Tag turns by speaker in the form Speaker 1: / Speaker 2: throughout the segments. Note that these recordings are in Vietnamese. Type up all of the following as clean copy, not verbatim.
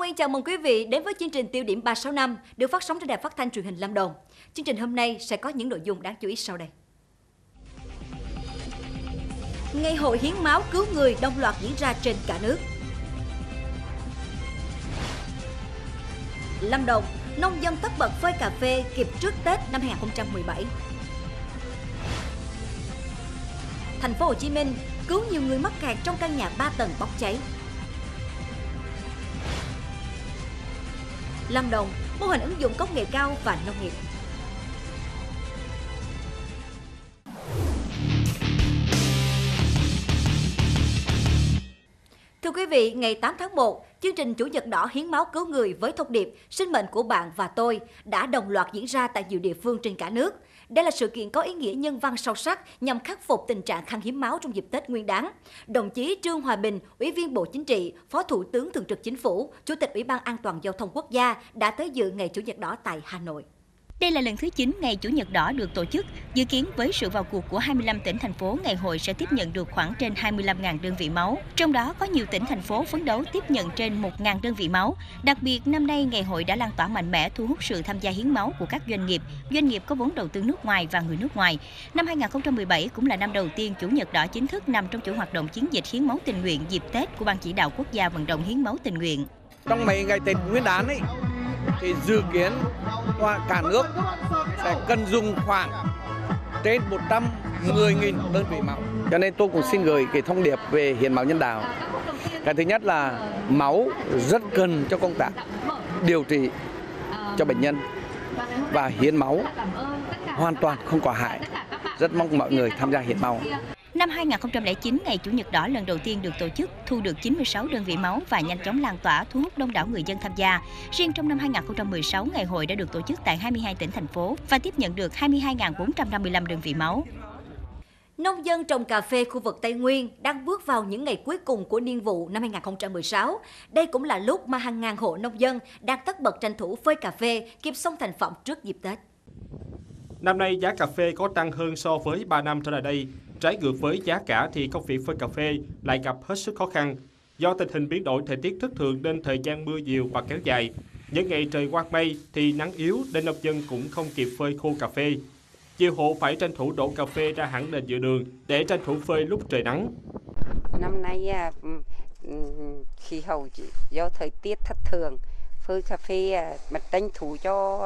Speaker 1: Nguyên chào mừng quý vị đến với chương trình Tiêu điểm 365 được phát sóng trên đài phát thanh truyền hình Lâm Đồng. Chương trình hôm nay sẽ có những nội dung đáng chú ý sau đây. Ngày hội hiến máu cứu người đồng loạt diễn ra trên cả nước. Lâm Đồng, nông dân tất bật phơi cà phê kịp trước Tết năm 2017. Thành phố Hồ Chí Minh cứu nhiều người mắc kẹt trong căn nhà 3 tầng bốc cháy. Lâm Đồng, mô hình ứng dụng công nghệ cao và nông nghiệp. Thưa quý vị, ngày 8 tháng 1, chương trình Chủ nhật đỏ hiến máu cứu người với thông điệp sinh mệnh của bạn và tôi đã đồng loạt diễn ra tại nhiều địa phương trên cả nước. Đây là sự kiện có ý nghĩa nhân văn sâu sắc nhằm khắc phục tình trạng khan hiếm máu trong dịp Tết Nguyên đán. Đồng chí Trương Hòa Bình, Ủy viên Bộ Chính trị, Phó Thủ tướng Thường trực Chính phủ, Chủ tịch Ủy ban An toàn Giao thông Quốc gia đã tới dự ngày Chủ nhật đỏ tại Hà Nội.
Speaker 2: Đây là lần thứ 9 ngày Chủ nhật đỏ được tổ chức. Dự kiến với sự vào cuộc của 25 tỉnh, thành phố, ngày hội sẽ tiếp nhận được khoảng trên 25.000 đơn vị máu. Trong đó có nhiều tỉnh, thành phố phấn đấu tiếp nhận trên 1.000 đơn vị máu. Đặc biệt, năm nay ngày hội đã lan tỏa mạnh mẽ thu hút sự tham gia hiến máu của các doanh nghiệp có vốn đầu tư nước ngoài và người nước ngoài. Năm 2017 cũng là năm đầu tiên Chủ nhật đỏ chính thức nằm trong chuỗi hoạt động chiến dịch hiến máu tình nguyện dịp Tết của Ban Chỉ đạo Quốc gia vận động hiến máu tình nguyện.
Speaker 3: Trong mấy ngày Tết Nguyên đán thì dự kiến cả nước sẽ cần dùng khoảng trên 110.000 đơn vị máu. Cho nên tôi cũng xin gửi cái thông điệp về hiến máu nhân đạo. Cái thứ nhất là máu rất cần cho công tác điều trị cho bệnh nhân và hiến máu hoàn toàn không có hại. Rất mong mọi người tham gia hiến máu.
Speaker 2: Năm 2009, ngày Chủ nhật đỏ lần đầu tiên được tổ chức, thu được 96 đơn vị máu và nhanh chóng lan tỏa, thu hút đông đảo người dân tham gia. Riêng trong năm 2016, ngày hội đã được tổ chức tại 22 tỉnh, thành phố và tiếp nhận được 22.455 đơn vị máu.
Speaker 1: Nông dân trồng cà phê khu vực Tây Nguyên đang bước vào những ngày cuối cùng của niên vụ năm 2016. Đây cũng là lúc mà hàng ngàn hộ nông dân đang tất bật tranh thủ phơi cà phê kịp xong thành phẩm trước dịp Tết.
Speaker 4: Năm nay giá cà phê có tăng hơn so với 3 năm trở lại đây. Trái ngược với giá cả thì công việc phơi cà phê lại gặp hết sức khó khăn. Do tình hình biến đổi thời tiết thất thường nên thời gian mưa nhiều và kéo dài. Những ngày trời quang mây thì nắng yếu nên nông dân cũng không kịp phơi khô cà phê. Nhiều hộ phải tranh thủ đổ cà phê ra hẳn nền giữa đường để tranh thủ phơi lúc trời nắng.
Speaker 5: Năm nay khí hậu do thời tiết thất thường, phơi cà phê mà tranh thủ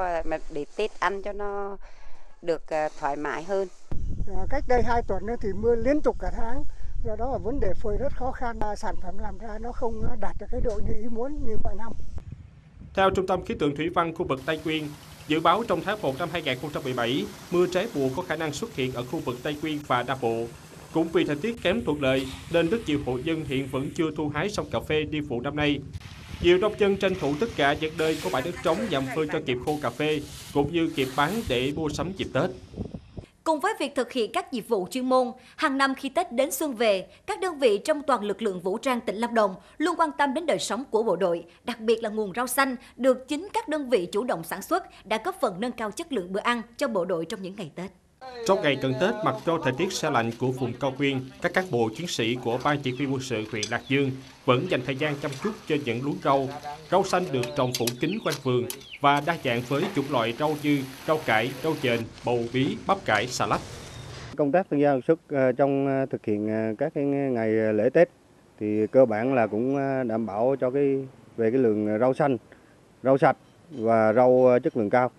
Speaker 5: để Tết ăn cho nó được thoải mái hơn.
Speaker 6: Cách đây 2 tuần nữa thì mưa liên tục cả tháng, do đó là vấn đề phơi rất khó khăn, sản phẩm làm ra nó không đạt được cái độ như ý muốn như mọi năm.
Speaker 4: Theo Trung tâm Khí tượng Thủy văn khu vực Tây Nguyên, dự báo trong tháng 1 năm 2017, mưa trái mùa có khả năng xuất hiện ở khu vực Tây Nguyên và Nam Bộ. Cũng vì thời tiết kém thuận lợi nên rất nhiều hộ dân hiện vẫn chưa thu hái xong cà phê niên vụ năm nay. Nhiều nông dân tranh thủ tất cả những nơi có bãi đất trống nhằm phơi cho kịp khô cà phê, cũng như kịp bán để mua sắm dịp Tết.
Speaker 1: Cùng với việc thực hiện các nhiệm vụ chuyên môn, hàng năm khi Tết đến xuân về, các đơn vị trong toàn lực lượng vũ trang tỉnh Lâm Đồng luôn quan tâm đến đời sống của bộ đội, đặc biệt là nguồn rau xanh được chính các đơn vị chủ động sản xuất đã góp phần nâng cao chất lượng bữa ăn cho bộ đội trong những ngày Tết.
Speaker 4: Trong ngày cận Tết, mặc cho thời tiết se lạnh của vùng cao nguyên, các cán bộ chiến sĩ của Ban Chỉ huy quân sự huyện Lạc Dương vẫn dành thời gian chăm chút trên những luống rau. Rau xanh được trồng phủ kín quanh vườn và đa dạng với chủng loại rau như rau cải, rau chền, bầu bí, bắp cải, xà lách.
Speaker 7: Công tác tham gia sản xuất trong thực hiện các ngày lễ Tết thì cơ bản là cũng đảm bảo cho về cái lượng rau xanh, rau sạch và rau chất lượng cao,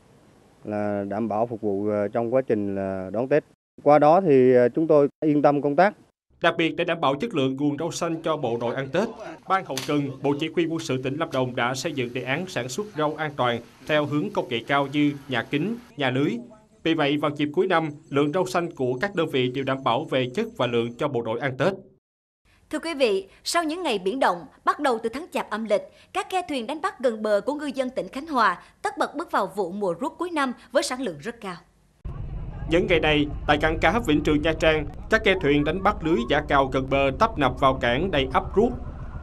Speaker 7: là đảm bảo phục vụ trong quá trình đón Tết. Qua đó thì chúng tôi yên tâm công tác.
Speaker 4: Đặc biệt để đảm bảo chất lượng nguồn rau xanh cho bộ đội ăn Tết, Ban hậu cần, Bộ Chỉ huy quân sự tỉnh Lâm Đồng đã xây dựng đề án sản xuất rau an toàn theo hướng công nghệ cao như nhà kính, nhà lưới. Vì vậy, vào dịp cuối năm, lượng rau xanh của các đơn vị đều đảm bảo về chất và lượng cho bộ đội ăn Tết.
Speaker 1: Thưa quý vị, sau những ngày biển động, bắt đầu từ tháng Chạp âm lịch, các ghe thuyền đánh bắt gần bờ của ngư dân tỉnh Khánh Hòa tất bật bước vào vụ mùa rút cuối năm với sản lượng rất cao.
Speaker 4: Những ngày này, tại cảng cá Vĩnh Trường Nha Trang, các ghe thuyền đánh bắt lưới giã cào gần bờ tấp nập vào cảng đầy ắp rút.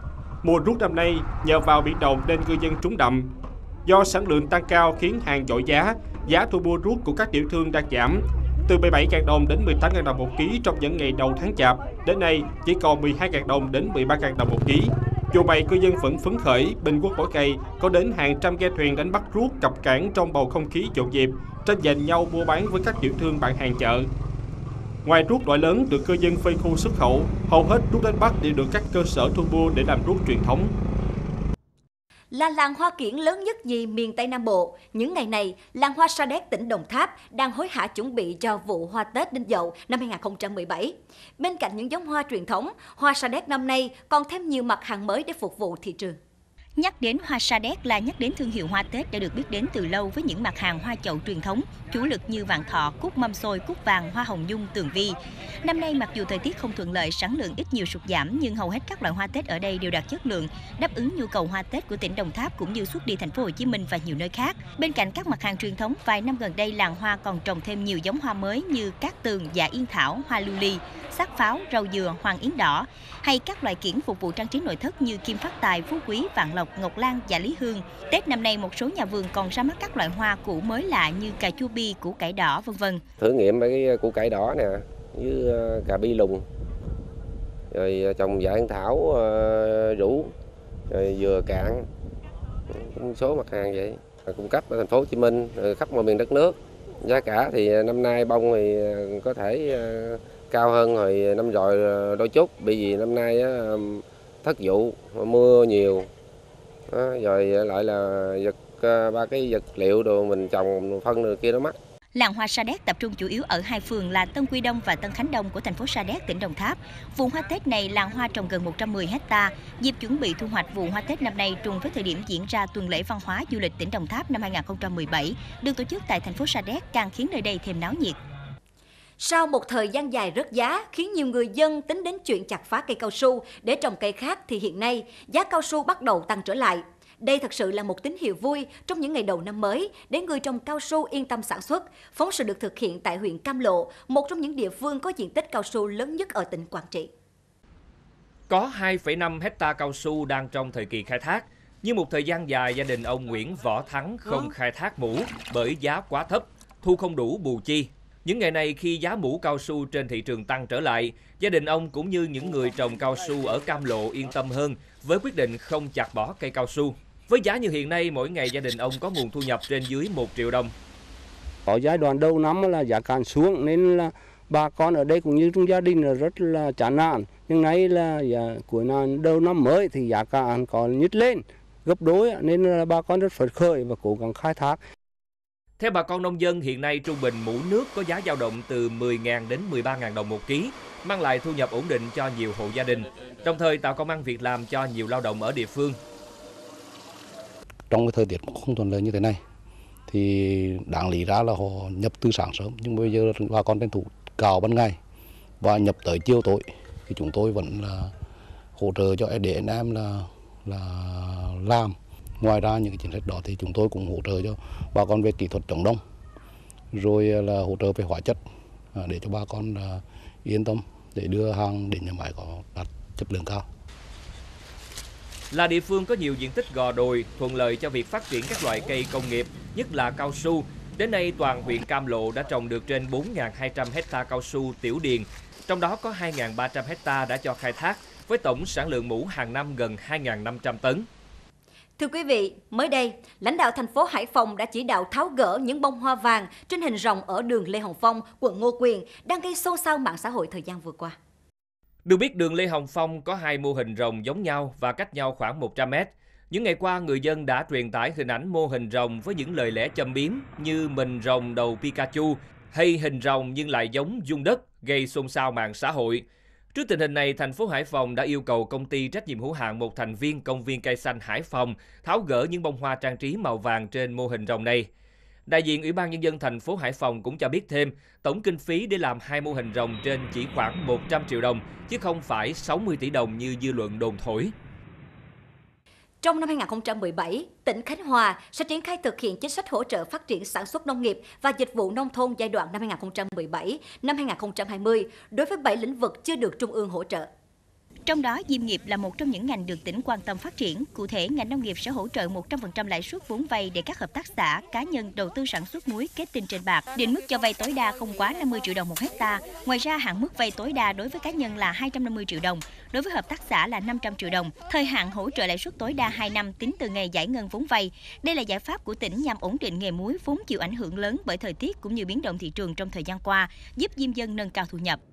Speaker 4: Mùa rút năm nay, nhờ vào biển động nên ngư dân trúng đậm. Do sản lượng tăng cao khiến hàng dội giá thu mua rút của các tiểu thương đang giảm. Từ 17.000 đồng đến 18.000 đồng một ký trong những ngày đầu tháng Chạp, đến nay chỉ còn 12.000 đồng đến 13.000 đồng một ký. Dù vậy, cư dân vẫn phấn khởi, bình quân mỗi ngày có đến hàng trăm ghe thuyền đánh bắt ruốc cập cảng trong bầu không khí nhộn nhịp, tranh giành nhau mua bán với các tiểu thương bạn hàng chợ. Ngoài ruốc loại lớn được cư dân phân khu xuất khẩu, hầu hết ruốc đánh bắt đều được các cơ sở thu mua để làm ruốc truyền thống.
Speaker 1: Là làng hoa kiển lớn nhất nhì miền Tây Nam Bộ, những ngày này, làng hoa Sa Đéc tỉnh Đồng Tháp đang hối hả chuẩn bị cho vụ hoa Tết Đinh Dậu năm 2017. Bên cạnh những giống hoa truyền thống, hoa Sa Đéc năm nay còn thêm nhiều mặt hàng mới để phục vụ thị trường.
Speaker 2: Nhắc đến hoa Sa Đéc là nhắc đến thương hiệu hoa Tết đã được biết đến từ lâu với những mặt hàng hoa chậu truyền thống, chủ lực như vạn thọ, cúc mâm xôi, cúc vàng, hoa hồng nhung, tường vi. Năm nay mặc dù thời tiết không thuận lợi, sản lượng ít nhiều sụt giảm nhưng hầu hết các loại hoa Tết ở đây đều đạt chất lượng, đáp ứng nhu cầu hoa Tết của tỉnh Đồng Tháp cũng như xuất đi thành phố Hồ Chí Minh và nhiều nơi khác. Bên cạnh các mặt hàng truyền thống, vài năm gần đây làng hoa còn trồng thêm nhiều giống hoa mới như cát tường, dạ yên thảo, hoa lưu ly, xác pháo, rau dừa, hoàng yến đỏ hay các loại kiển phục vụ trang trí nội thất như kim phát tài, phú quý, vạn lộc, ngọc lan, dạ lý hương. Tết năm nay một số nhà vườn còn ra mắt các loại hoa củ mới lạ như cà chua bi, củ cải đỏ v.v.
Speaker 8: Thử nghiệm cái củ cải đỏ nè, với cà bi lùng, rồi trồng dạ yên thảo rủ, rồi dừa cạn, một số mặt hàng vậy cung cấp ở thành phố Hồ Chí Minh, khắp mọi miền đất nước. Giá cả thì năm nay bông thì có thể cao hơn hồi năm rồi đôi chút, bởi vì năm nay thất vụ, mưa nhiều, rồi lại là ba cái vật liệu đồ mình trồng phân rồi kia nó mắc.
Speaker 2: Làng hoa Sa Đéc tập trung chủ yếu ở hai phường là Tân Quy Đông và Tân Khánh Đông của thành phố Sa Đéc, tỉnh Đồng Tháp. Vụ hoa Tết này làng hoa trồng gần 110 ha. Dịp chuẩn bị thu hoạch vụ hoa Tết năm nay trùng với thời điểm diễn ra tuần lễ văn hóa du lịch tỉnh Đồng Tháp năm 2017 được tổ chức tại thành phố Sa Đéc càng khiến nơi đây thêm náo nhiệt.
Speaker 1: Sau một thời gian dài rớt giá khiến nhiều người dân tính đến chuyện chặt phá cây cao su để trồng cây khác thì hiện nay giá cao su bắt đầu tăng trở lại. Đây thật sự là một tín hiệu vui trong những ngày đầu năm mới để người trồng cao su yên tâm sản xuất. Phóng sự được thực hiện tại huyện Cam Lộ, một trong những địa phương có diện tích cao su lớn nhất ở tỉnh Quảng Trị.
Speaker 9: Có 2,5 hecta cao su đang trong thời kỳ khai thác, nhưng một thời gian dài gia đình ông Nguyễn Võ Thắng không khai thác mủ bởi giá quá thấp, thu không đủ bù chi. Những ngày này khi giá mủ cao su trên thị trường tăng trở lại, gia đình ông cũng như những người trồng cao su ở Cam Lộ yên tâm hơn với quyết định không chặt bỏ cây cao su. Với giá như hiện nay, mỗi ngày gia đình ông có nguồn thu nhập trên dưới 1 triệu đồng.
Speaker 10: Có giai đoạn đầu năm là giá cạn xuống nên là bà con ở đây cũng như trong gia đình là rất là chán nản. Nhưng nay là cuối năm đầu năm mới thì giá cạn còn nhích lên gấp đôi nên là bà con rất phấn khởi và cố gắng khai thác.
Speaker 9: Theo bà con nông dân, hiện nay trung bình mủ nước có giá dao động từ 10.000 đến 13.000 đồng một ký, mang lại thu nhập ổn định cho nhiều hộ gia đình, đồng thời tạo công ăn việc làm cho nhiều lao động ở địa phương.
Speaker 11: Trong cái thời tiết không thuận lợi như thế này thì đáng lý ra là họ nhập từ sáng sớm, nhưng bây giờ bà con tranh thủ cào ban ngày và nhập tới chiều tối thì chúng tôi vẫn là hỗ trợ cho để anh em là làm. Ngoài ra những cái chính sách đó thì chúng tôi cũng hỗ trợ cho bà con về kỹ thuật trồng đông, rồi là hỗ trợ về hóa chất để cho bà con yên tâm để đưa hàng đến nhà máy có đạt chất lượng cao.
Speaker 9: Là địa phương có nhiều diện tích gò đồi, thuận lợi cho việc phát triển các loại cây công nghiệp, nhất là cao su. Đến nay, toàn huyện Cam Lộ đã trồng được trên 4.200 hecta cao su tiểu điền, trong đó có 2.300 hecta đã cho khai thác, với tổng sản lượng mủ hàng năm gần 2.500 tấn.
Speaker 1: Thưa quý vị, mới đây, lãnh đạo thành phố Hải Phòng đã chỉ đạo tháo gỡ những bông hoa vàng trên hình rồng ở đường Lê Hồng Phong, quận Ngô Quyền, đang gây xôn xao mạng xã hội thời gian vừa qua.
Speaker 9: Được biết, đường Lê Hồng Phong có 2 mô hình rồng giống nhau và cách nhau khoảng 100 mét. Những ngày qua, người dân đã truyền tải hình ảnh mô hình rồng với những lời lẽ châm biếm như mình rồng đầu Pikachu hay hình rồng nhưng lại giống dung đất, gây xôn xao mạng xã hội. Trước tình hình này, thành phố Hải Phòng đã yêu cầu công ty trách nhiệm hữu hạn một thành viên công viên cây xanh Hải Phòng tháo gỡ những bông hoa trang trí màu vàng trên mô hình rồng này. Đại diện Ủy ban Nhân dân thành phố Hải Phòng cũng cho biết thêm, tổng kinh phí để làm 2 mô hình rồng trên chỉ khoảng 100 triệu đồng, chứ không phải 60 tỷ đồng như dư luận đồn thổi.
Speaker 1: Trong năm 2017, tỉnh Khánh Hòa sẽ triển khai thực hiện chính sách hỗ trợ phát triển sản xuất nông nghiệp và dịch vụ nông thôn giai đoạn năm 2017-2020 đối với 7 lĩnh vực chưa được Trung ương hỗ trợ.
Speaker 2: Trong đó, diêm nghiệp là một trong những ngành được tỉnh quan tâm phát triển. Cụ thể, ngành nông nghiệp sẽ hỗ trợ 100% lãi suất vốn vay để các hợp tác xã, cá nhân đầu tư sản xuất muối kết tinh trên bạc. Định mức cho vay tối đa không quá 50 triệu đồng một hecta. Ngoài ra, hạn mức vay tối đa đối với cá nhân là 250 triệu đồng, đối với hợp tác xã là 500 triệu đồng. Thời hạn hỗ trợ lãi suất tối đa 2 năm tính từ ngày giải ngân vốn vay. Đây là giải pháp của tỉnh nhằm ổn định nghề muối vốn chịu ảnh hưởng lớn bởi thời tiết cũng như biến động thị trường trong thời gian qua, giúp diêm dân nâng cao thu nhập.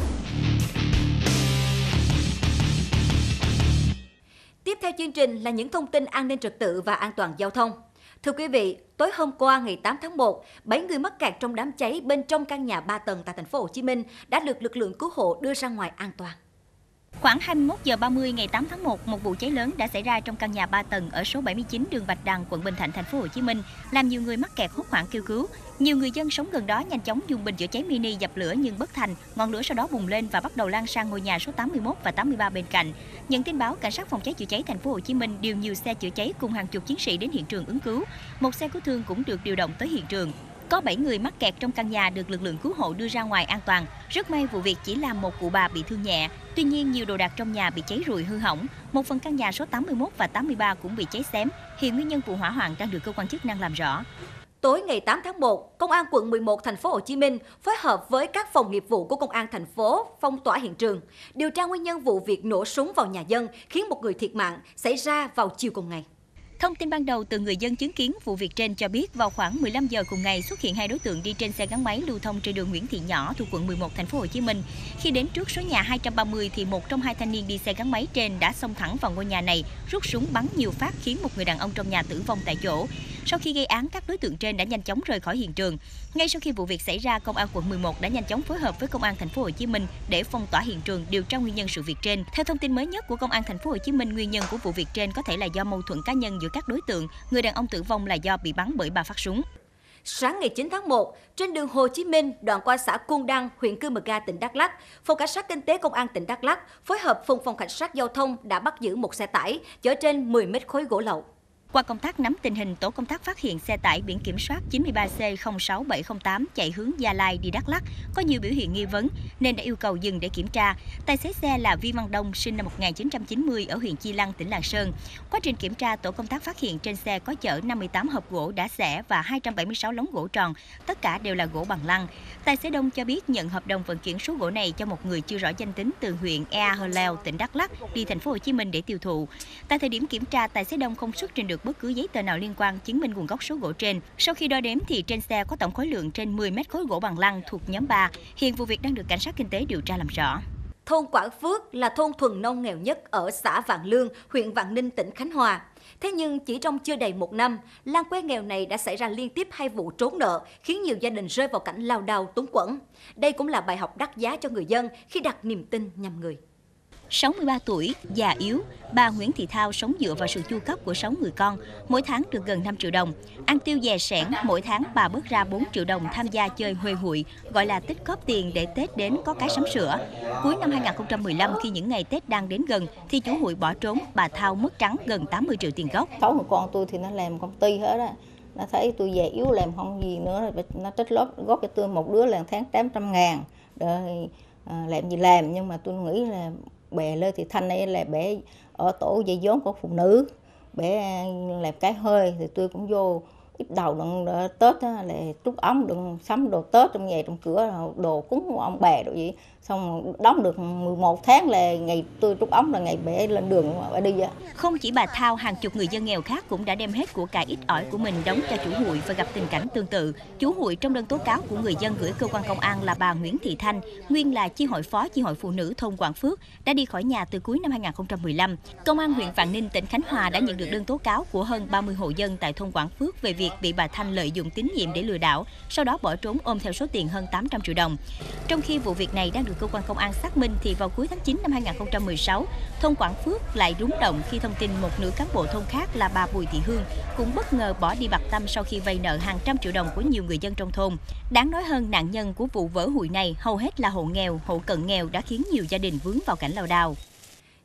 Speaker 1: Tiếp theo chương trình là những thông tin an ninh trật tự và an toàn giao thông. Thưa quý vị, tối hôm qua ngày 8 tháng 1, 7 người mắc kẹt trong đám cháy bên trong căn nhà 3 tầng tại thành phố Hồ Chí Minh đã được lực lượng cứu hộ đưa ra ngoài an toàn.
Speaker 2: Khoảng 21 giờ 30 ngày 8 tháng 1, một vụ cháy lớn đã xảy ra trong căn nhà 3 tầng ở số 79 đường Bạch Đằng, quận Bình Thạnh, thành phố Hồ Chí Minh, làm nhiều người mắc kẹt hốt hoảng kêu cứu. Nhiều người dân sống gần đó nhanh chóng dùng bình chữa cháy mini dập lửa nhưng bất thành, ngọn lửa sau đó bùng lên và bắt đầu lan sang ngôi nhà số 81 và 83 bên cạnh. Nhận tin báo, cảnh sát phòng cháy chữa cháy thành phố Hồ Chí Minh điều nhiều xe chữa cháy cùng hàng chục chiến sĩ đến hiện trường ứng cứu. Một xe cứu thương cũng được điều động tới hiện trường. Có 7 người mắc kẹt trong căn nhà được lực lượng cứu hộ đưa ra ngoài an toàn. Rất may vụ việc chỉ làm một cụ bà bị thương nhẹ. Tuy nhiên, nhiều đồ đạc trong nhà bị cháy rụi hư hỏng. Một phần căn nhà số 81 và 83 cũng bị cháy xém. Hiện nguyên nhân vụ hỏa hoạn đang được cơ quan chức năng làm rõ.
Speaker 1: Tối ngày 8 tháng 1, Công an quận 11 thành phố Hồ Chí Minh phối hợp với các phòng nghiệp vụ của Công an thành phố phong tỏa hiện trường, điều tra nguyên nhân vụ việc nổ súng vào nhà dân khiến một người thiệt mạng xảy ra vào chiều cùng ngày.
Speaker 2: Thông tin ban đầu từ người dân chứng kiến vụ việc trên cho biết vào khoảng 15 giờ cùng ngày xuất hiện hai đối tượng đi trên xe gắn máy lưu thông trên đường Nguyễn Thị Nhỏ thuộc quận 11 thành phố Hồ Chí Minh. Khi đến trước số nhà 230 thì một trong hai thanh niên đi xe gắn máy trên đã xông thẳng vào ngôi nhà này, rút súng bắn nhiều phát khiến một người đàn ông trong nhà tử vong tại chỗ. Sau khi gây án, các đối tượng trên đã nhanh chóng rời khỏi hiện trường. Ngay sau khi vụ việc xảy ra, Công an quận 11 đã nhanh chóng phối hợp với Công an thành phố Hồ Chí Minh để phong tỏa hiện trường, điều tra nguyên nhân sự việc trên. Theo thông tin mới nhất của Công an thành phố Hồ Chí Minh, nguyên nhân của vụ việc trên có thể là do mâu thuẫn cá nhân giữa các đối tượng. Người đàn ông tử vong là do bị bắn bởi 3 phát súng.
Speaker 1: Sáng ngày 9 tháng 1, trên đường Hồ Chí Minh, đoạn qua xã Côn Đăng, huyện Cư Mờ Ga, tỉnh Đắk Lắk, Phòng Cảnh sát Kinh tế Công an tỉnh Đắk Lắk phối hợp cùng Phòng Cảnh sát Giao thông đã bắt giữ một xe tải chở trên 10 mét khối gỗ lậu.
Speaker 2: Qua công tác nắm tình hình, tổ công tác phát hiện xe tải biển kiểm soát 93C06708 chạy hướng Gia Lai đi Đắk Lắk có nhiều biểu hiện nghi vấn nên đã yêu cầu dừng để kiểm tra. Tài xế xe là Vi Văn Đông, sinh năm 1990 ở huyện Chi Lăng, tỉnh Lạng Sơn. Quá trình kiểm tra, tổ công tác phát hiện trên xe có chở 58 hộp gỗ đá xẻ và 276 lóng gỗ tròn, tất cả đều là gỗ bằng lăng. Tài xế Đông cho biết nhận hợp đồng vận chuyển số gỗ này cho một người chưa rõ danh tính từ huyện Ea Hờ Leo, tỉnh Đắk Lắk đi thành phố Hồ Chí Minh để tiêu thụ. Tại thời điểm kiểm tra, tài xế Đông không xuất trình được bất cứ giấy tờ nào liên quan chứng minh nguồn gốc số gỗ trên. Sau khi đo đếm thì trên xe có tổng khối lượng trên 10 mét khối gỗ bằng lăng thuộc nhóm 3. Hiện vụ việc đang được cảnh sát kinh tế điều tra làm rõ.
Speaker 1: Thôn Quảng Phước là thôn thuần nông nghèo nhất ở xã Vạn Lương, huyện Vạn Ninh, tỉnh Khánh Hòa. Thế nhưng chỉ trong chưa đầy một năm, làng quê nghèo này đã xảy ra liên tiếp 2 vụ trốn nợ, khiến nhiều gia đình rơi vào cảnh lao đao túng quẫn. Đây cũng là bài học đắt giá cho người dân khi đặt niềm tin nhầm người.
Speaker 2: 63 tuổi, già yếu, bà Nguyễn Thị Thao sống dựa vào sự chu cấp của 6 người con, mỗi tháng được gần 5 triệu đồng. Ăn tiêu dè sẻn, mỗi tháng bà bớt ra 4 triệu đồng tham gia chơi huê hụi, gọi là tích góp tiền để Tết đến có cái sắm sửa. Cuối năm 2015, khi những ngày Tết đang đến gần, thì chủ hụi bỏ trốn, bà Thao mất trắng gần 80 triệu tiền gốc.
Speaker 12: 6 người con tôi thì nó làm công ty hết á. Nó thấy tôi già yếu làm không gì nữa, nó tích góp cho tôi một đứa là tháng 800 ngàn. Rồi làm gì làm, nhưng mà tôi nghĩ là bè Lê Thị Thanh này là bè ở tổ dây vốn của phụ nữ, bè làm cái hơi thì tôi cũng vô ít đầu đừng Tết á, là trút ống đừng sắm đồ Tết trong nhà trong cửa, đồ cúng ông bà đồ gì, xong đóng được 11 tháng là ngày tôi trút ống là ngày bè lên đường mà đi á.
Speaker 2: Không chỉ bà Thao, hàng chục người dân nghèo khác cũng đã đem hết của cải ít ỏi của mình đóng cho chủ hụi và gặp tình cảnh tương tự. Chủ hụi trong đơn tố cáo của người dân gửi cơ quan công an là bà Nguyễn Thị Thanh, nguyên là chi hội phó chi hội phụ nữ thôn Quảng Phước, đã đi khỏi nhà từ cuối năm 2015. Công an huyện Vạn Ninh, tỉnh Khánh Hòa đã nhận được đơn tố cáo của hơn 30 hộ dân tại thôn Quảng Phước về việc bị bà Thanh lợi dụng tín nhiệm để lừa đảo, sau đó bỏ trốn ôm theo số tiền hơn 800 triệu đồng. Trong khi vụ việc này đang được cơ quan công an xác minh thì vào cuối tháng 9 năm 2016, thôn Quảng Phước lại rúng động khi thông tin một nữ cán bộ thôn khác là bà Bùi Thị Hương cũng bất ngờ bỏ đi bặt tăm sau khi vay nợ hàng trăm triệu đồng của nhiều người dân trong thôn. Đáng nói hơn, nạn nhân của vụ vỡ hụi này hầu hết là hộ nghèo, hộ cận nghèo đã khiến nhiều gia đình vướng vào cảnh lao đao.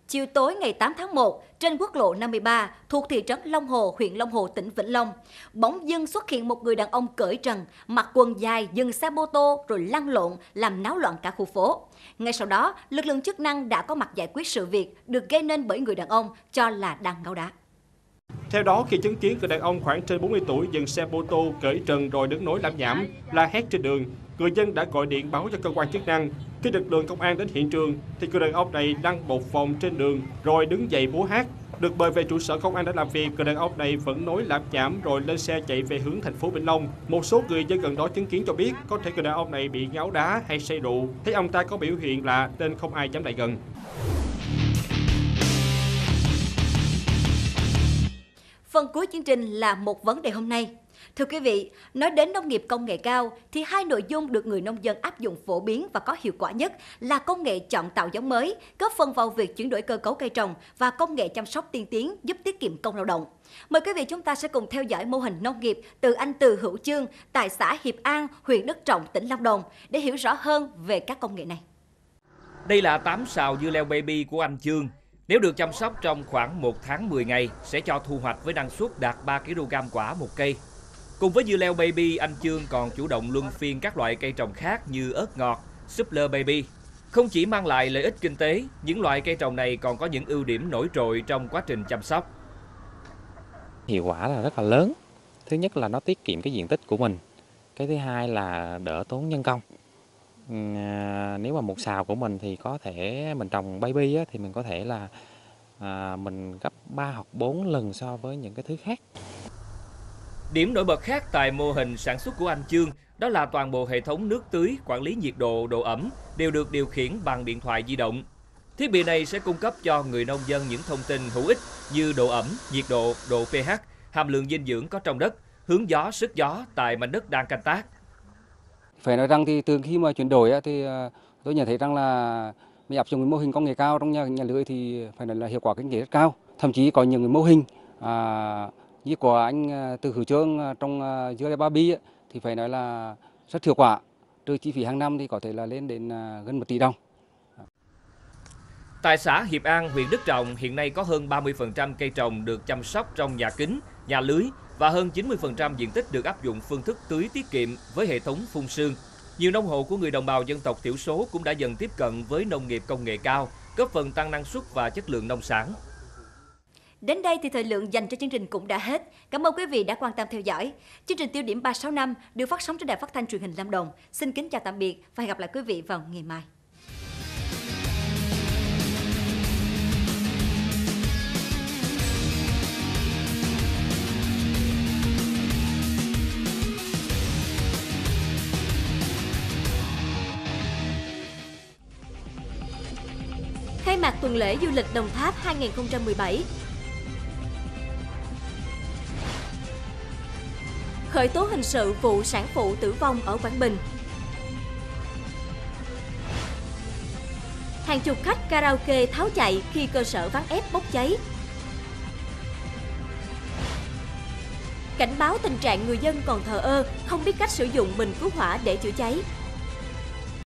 Speaker 1: Chiều tối ngày 8 tháng 1, trên quốc lộ 53 thuộc thị trấn Long Hồ, huyện Long Hồ, tỉnh Vĩnh Long, bỗng dưng xuất hiện một người đàn ông cởi trần, mặc quần dài, dừng xe mô tô rồi lăn lộn, làm náo loạn cả khu phố. Ngay sau đó, lực lượng chức năng đã có mặt giải quyết sự việc được gây nên bởi người đàn ông cho là đang ngáo đá.
Speaker 4: Theo đó, khi chứng kiến người đàn ông khoảng trên 40 tuổi dừng xe mô tô cởi trần rồi đứng nối làm nhảm, la hét trên đường, người dân đã gọi điện báo cho cơ quan chức năng. Khi lực lượng công an đến hiện trường, thì người đàn ông này lăn một vòng trên đường rồi đứng dậy múa hát. Được mời về trụ sở công an để làm việc, người đàn ông này vẫn nối làm nhảm rồi lên xe chạy về hướng thành phố Vĩnh Long. Một số người dân gần đó chứng kiến cho biết có thể người đàn ông này bị ngáo đá hay say rượu, thấy ông ta có biểu hiện lạ nên không ai dám lại gần.
Speaker 1: Phần cuối chương trình là một vấn đề hôm nay. Thưa quý vị, nói đến nông nghiệp công nghệ cao thì hai nội dung được người nông dân áp dụng phổ biến và có hiệu quả nhất là công nghệ chọn tạo giống mới, góp phần vào việc chuyển đổi cơ cấu cây trồng và công nghệ chăm sóc tiên tiến giúp tiết kiệm công lao động. Mời quý vị chúng ta sẽ cùng theo dõi mô hình nông nghiệp từ anh Từ Hữu Chương tại xã Hiệp An, huyện Đức Trọng, tỉnh Lâm Đồng để hiểu rõ hơn về các công nghệ này.
Speaker 9: Đây là 8 sào dưa leo baby của anh Chương. Nếu được chăm sóc trong khoảng 1 tháng 10 ngày sẽ cho thu hoạch với năng suất đạt 3 kg quả một cây. Cùng với dưa leo baby, anh Chương còn chủ động luân phiên các loại cây trồng khác như ớt ngọt, súp lơ baby. Không chỉ mang lại lợi ích kinh tế, những loại cây trồng này còn có những ưu điểm nổi trội trong quá trình chăm sóc.
Speaker 13: Hiệu quả là rất là lớn. Thứ nhất là nó tiết kiệm cái diện tích của mình. Cái thứ hai là đỡ tốn nhân công. Nếu mà một sào của mình thì có thể mình trồng baby thì mình có thể là mình gấp 3 hoặc 4 lần so với những cái thứ khác.
Speaker 9: Điểm nổi bật khác tại mô hình sản xuất của anh Chương đó là toàn bộ hệ thống nước tưới, quản lý nhiệt độ, độ ẩm đều được điều khiển bằng điện thoại di động. Thiết bị này sẽ cung cấp cho người nông dân những thông tin hữu ích như độ ẩm, nhiệt độ, độ pH, hàm lượng dinh dưỡng có trong đất, hướng gió, sức gió tại mảnh đất đang canh tác.
Speaker 14: Phải nói rằng thì từ khi mà chuyển đổi thì tôi nhận thấy rằng là mình áp dụng mô hình công nghệ cao trong nhà lưới thì phải nói là hiệu quả kinh tế rất cao. Thậm chí có những mô hình như của anh Từ Hữu Chương trong dưa leo baby thì phải nói là rất hiệu quả. Trừ chi phí hàng năm thì có thể là lên đến gần 1 tỷ đồng.
Speaker 9: Tại xã Hiệp An, huyện Đức Trọng hiện nay có hơn 30% cây trồng được chăm sóc trong nhà kính, nhà lưới và hơn 90% diện tích được áp dụng phương thức tưới tiết kiệm với hệ thống phun sương. Nhiều nông hộ của người đồng bào dân tộc thiểu số cũng đã dần tiếp cận với nông nghiệp công nghệ cao, góp phần tăng năng suất và chất lượng nông sản.
Speaker 1: Đến đây thì thời lượng dành cho chương trình cũng đã hết. Cảm ơn quý vị đã quan tâm theo dõi. Chương trình Tiêu điểm 365 được phát sóng trên đài phát thanh truyền hình Lâm Đồng. Xin kính chào tạm biệt và hẹn gặp lại quý vị vào ngày mai. Khai mạc tuần lễ du lịch Đồng Tháp 2017. Khởi tố hình sự vụ sản phụ tử vong ở Quảng Bình. Hàng chục khách karaoke tháo chạy khi cơ sở ván ép bốc cháy. Cảnh báo tình trạng người dân còn thờ ơ, không biết cách sử dụng bình cứu hỏa để chữa cháy.